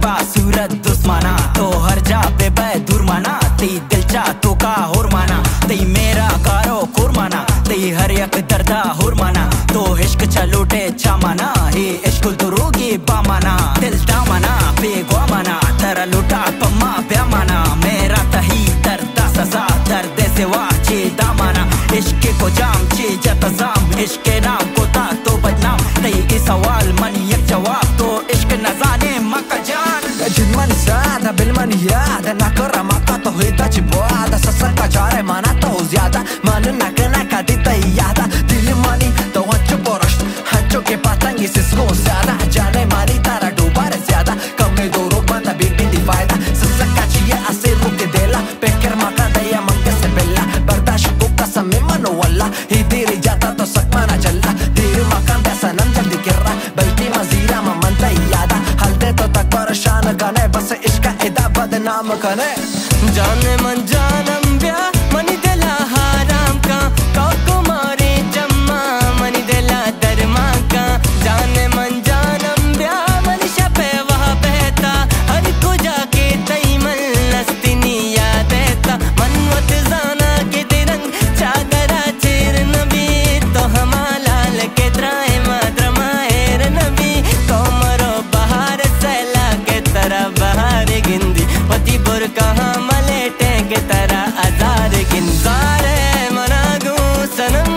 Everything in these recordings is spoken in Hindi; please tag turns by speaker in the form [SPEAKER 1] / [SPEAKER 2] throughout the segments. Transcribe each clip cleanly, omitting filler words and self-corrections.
[SPEAKER 1] का सूरत दुश्मना तो हर जा पे बै दुर्माना ती दिल चा तो का हुरमाना ती मेरा कारो कुरमाना ती हर एक दर्दा हुरमाना तो इश्क चलूटे चामाना ही इश्क दुरूगी बामाना दिल दामाना बेगवामाना तेरा लुटा पम्मा ब्यामाना मेरा तही दर्दा सजा दर्द से वाचे दामाना इश्क को जाम चे जतजाम इश्क नाम को ता तो बदनाम तई सवाल मन एक जवाब तो इश्क न जाने मका जान जिनमन सादा बिलमन याद ना करा मका तो हिता चिबादा ससर का जारे माना तो ज्यादा मन ना कना का दिता यादा दिल मानी तो हंचो पोरश हंचो के पतंग इसको ज्यादा जाने मानी तारा डूबार ज्यादा कम में दो रोग बंदा बिंदी फायदा ससर का चिया असे रुक देला पेकर मका दया मंगे से बेला बर्दाश्त को कसम में मनो वल्ला ही तेरी जाता तो सकमा ना चलता तेरे मकान पैसा नम जल्दी किर्रा बल्कि मजीरा ममनता यादा हलते तो तक परेशान कने बस इश्का इदा बदनाम कने जाने मन जानम ब्या मनी दिला हाराम का कुमारी जम्मा मनी दिला दरमा का जाने मन जानम ब्या मनी शपे वहाँ बहता हर को जाके तई मन लस्तिनी याद देता मनवत जाना के तिरंग चादरा चेर नबी तो हमालाल के त्राए माद्रमाएर नबी तो मरो बहार सैला के तरह बहार गिंदी पति बुर कहाँ मलेटे के तरह आजार गिंजारे मनागू सनम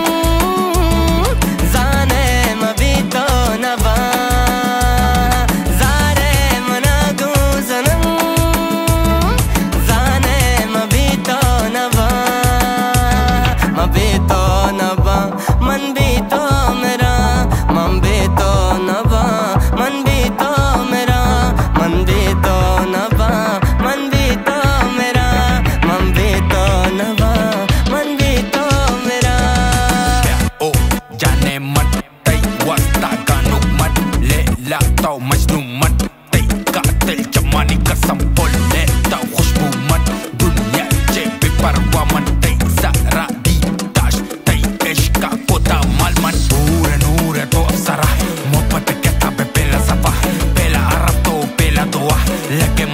[SPEAKER 1] जाने मबी तो नबा जारे मनागू सनम जाने मबी तो नबा मबी तो नबा मन भी तो मेरा मन भी तो नबा मन भी तो मेरा मन भी तो नबा मन भी तो मेरा मन भी तो नबा मन भी तो मेरा ओ जाने मन तई वास्ता गानो मन ले ला तो मजनू मन तई कातिल जमानी कसम बोल ले तो खुशबू मन दुनिया जे बेपरवाह मन तई सारा दी ताश तई इश्क का कोता माल मन नूर तो अफसरा मोहब्बत कहता पे पहला सफा पहला अरब तो पहला दुआ लगे